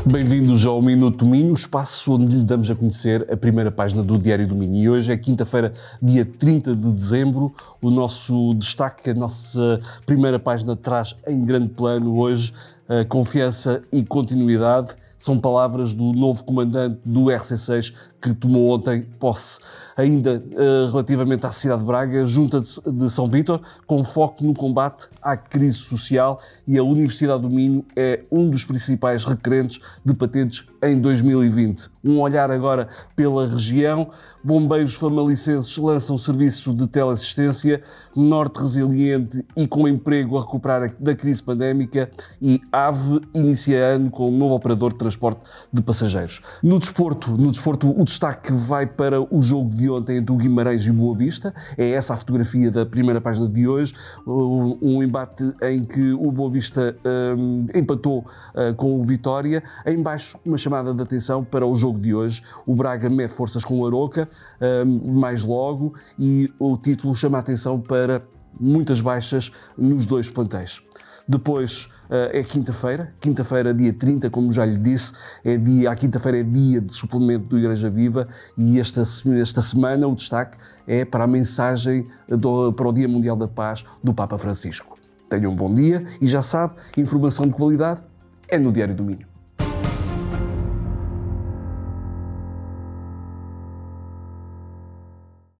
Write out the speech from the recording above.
Bem-vindos ao Minuto do Minho, o espaço onde lhe damos a conhecer a primeira página do Diário do Minho. E hoje é quinta-feira, dia 30 de dezembro. O nosso destaque, a nossa primeira página traz em grande plano hoje confiança e continuidade. São palavras do novo comandante do RC6 que tomou ontem posse. Ainda relativamente à cidade de Braga, Junta de São Vítor, com foco no combate à crise social, e a Universidade do Minho é um dos principais requerentes de patentes em 2020. Um olhar agora pela região. Bombeiros famalicenses lançam serviço de teleassistência, Norte resiliente e com emprego a recuperar da crise pandémica, e AVE inicia ano com um novo operador de transporte de passageiros. No desporto, o destaque vai para o jogo de ontem entre o Guimarães e o Boa Vista. É essa a fotografia da primeira página de hoje. Um embate em que o Boa Vista empatou com o Vitória. Em baixo, uma chamada de atenção para o jogo de hoje. O Braga mede forças com o Aroca, mais logo, e o título chama a atenção para muitas baixas nos dois plantéis. Depois é quinta-feira, dia 30, como já lhe disse, a quinta-feira é dia de suplemento do Igreja Viva, e esta semana o destaque é para a mensagem para o Dia Mundial da Paz do Papa Francisco. Tenham um bom dia e já sabe, informação de qualidade é no Diário do Minho.